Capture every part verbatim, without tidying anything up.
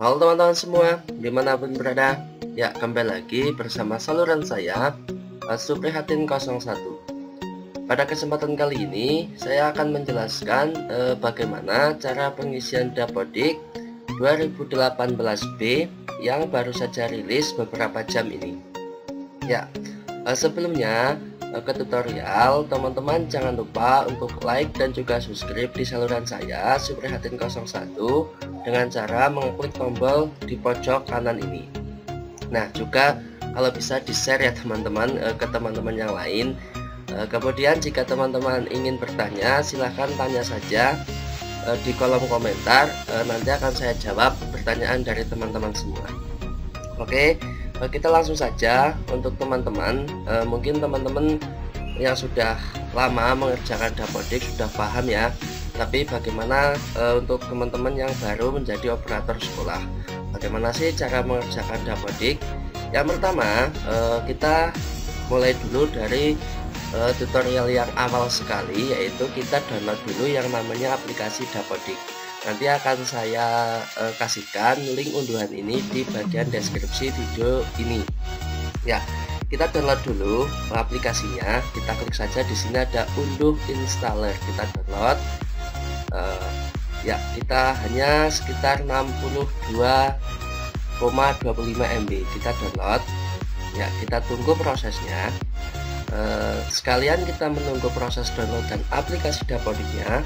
Halo teman-teman semua, dimanapun berada. Ya, kembali lagi bersama saluran saya, Suprihatin nol satu. Pada kesempatan kali ini, saya akan menjelaskan eh, bagaimana cara pengisian Dapodik dua ribu delapan belas B yang baru saja rilis beberapa jam ini. Ya, eh, sebelumnya eh, ke tutorial, teman-teman jangan lupa untuk like dan juga subscribe di saluran saya, Suprihatin nol satu, dengan cara mengklik tombol di pojok kanan ini. Nah, juga kalau bisa di-share ya teman-teman eh, ke teman-teman yang lain. Eh, kemudian jika teman-teman ingin bertanya, silahkan tanya saja eh, di kolom komentar. Eh, nanti akan saya jawab pertanyaan dari teman-teman semua. Oke, eh, kita langsung saja. Untuk teman-teman, eh, mungkin teman-teman yang sudah lama mengerjakan Dapodik sudah paham ya. Tapi bagaimana e, untuk teman-teman yang baru menjadi operator sekolah, bagaimana sih cara mengerjakan Dapodik? Yang pertama, e, kita mulai dulu dari e, tutorial yang awal sekali, yaitu kita download dulu yang namanya aplikasi Dapodik. Nanti akan saya e, kasihkan link unduhan ini di bagian deskripsi video ini. Ya, kita download dulu aplikasinya. Kita klik saja di sini ada unduh installer. Kita download. Uh, ya, kita hanya sekitar enam puluh dua koma dua puluh lima M B. Kita download. Ya, kita tunggu prosesnya. Uh, sekalian kita menunggu proses download dan aplikasi Dapodiknya.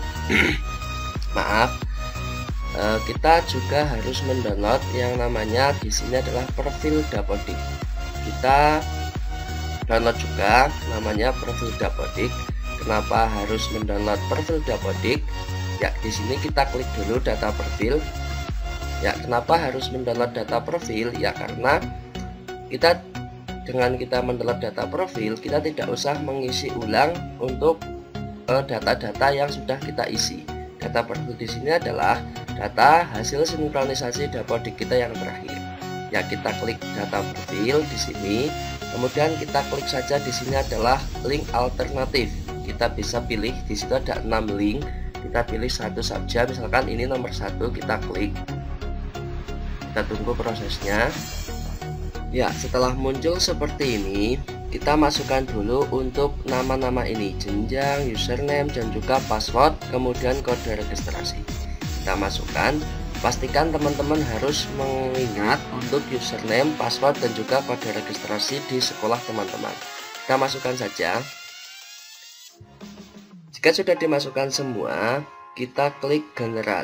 Maaf, uh, kita juga harus mendownload yang namanya di sini adalah profil Dapodik. Kita download juga namanya profil Dapodik. Kenapa harus mendownload profil Dapodik? Ya, di sini kita klik dulu data profil. Ya, kenapa harus mendownload data profil? Ya, karena kita dengan kita mendownload data profil, kita tidak usah mengisi ulang untuk data-data uh, yang sudah kita isi. Data profil di sini adalah data hasil sinkronisasi Dapodik kita yang terakhir. Ya, kita klik data profil di sini. Kemudian kita klik saja di sini adalah link alternatif. Kita bisa pilih, di situ ada enam link. Kita pilih satu saja, misalkan ini nomor satu, kita klik. Kita tunggu prosesnya. Ya, setelah muncul seperti ini, kita masukkan dulu untuk nama-nama ini, jenjang, username, dan juga password, kemudian kode registrasi. Kita masukkan. Pastikan teman-teman harus mengingat untuk username, password, dan juga kode registrasi di sekolah teman-teman. Kita masukkan saja. Jika sudah dimasukkan semua, kita klik generate.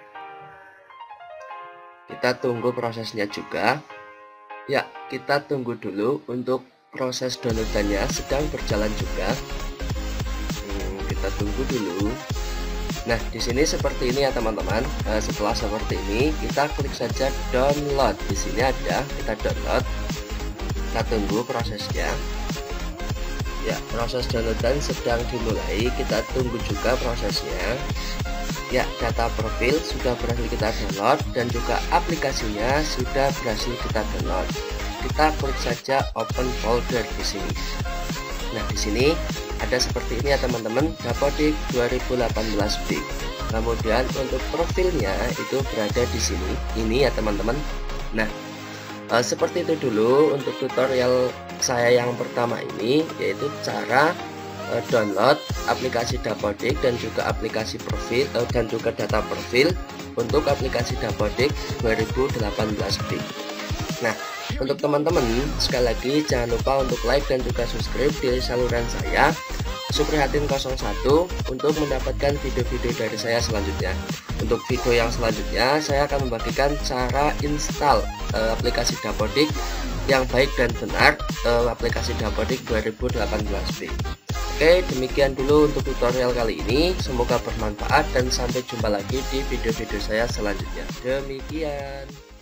Kita tunggu prosesnya juga. Ya, kita tunggu dulu untuk proses downloadannya sedang berjalan juga. Hmm, kita tunggu dulu. Nah, di sini seperti ini ya teman-teman. Nah, setelah seperti ini, kita klik saja download. Di sini ada, kita download. Kita tunggu prosesnya. Ya, proses downloadan sedang dimulai. Kita tunggu juga prosesnya. Ya, data profil sudah berhasil kita download dan juga aplikasinya sudah berhasil kita download. Kita klik saja open folder di sini. Nah, di sini ada seperti ini ya teman-teman, Dapodik dua ribu delapan belas B. Kemudian untuk profilnya itu berada di sini. Ini ya teman-teman. Nah, Uh, seperti itu dulu untuk tutorial saya yang pertama ini, yaitu cara uh, download aplikasi Dapodik dan juga aplikasi profil uh, dan juga data profil untuk aplikasi Dapodik dua ribu delapan belas B. Nah, untuk teman-teman sekali lagi jangan lupa untuk like dan juga subscribe di saluran saya, Suprihatin nol satu, untuk mendapatkan video-video dari saya selanjutnya. Untuk video yang selanjutnya, saya akan membagikan cara install uh, aplikasi Dapodik yang baik dan benar, uh, aplikasi Dapodik dua ribu delapan belas B. Oke, demikian dulu untuk tutorial kali ini. Semoga bermanfaat dan sampai jumpa lagi di video-video saya selanjutnya. Demikian.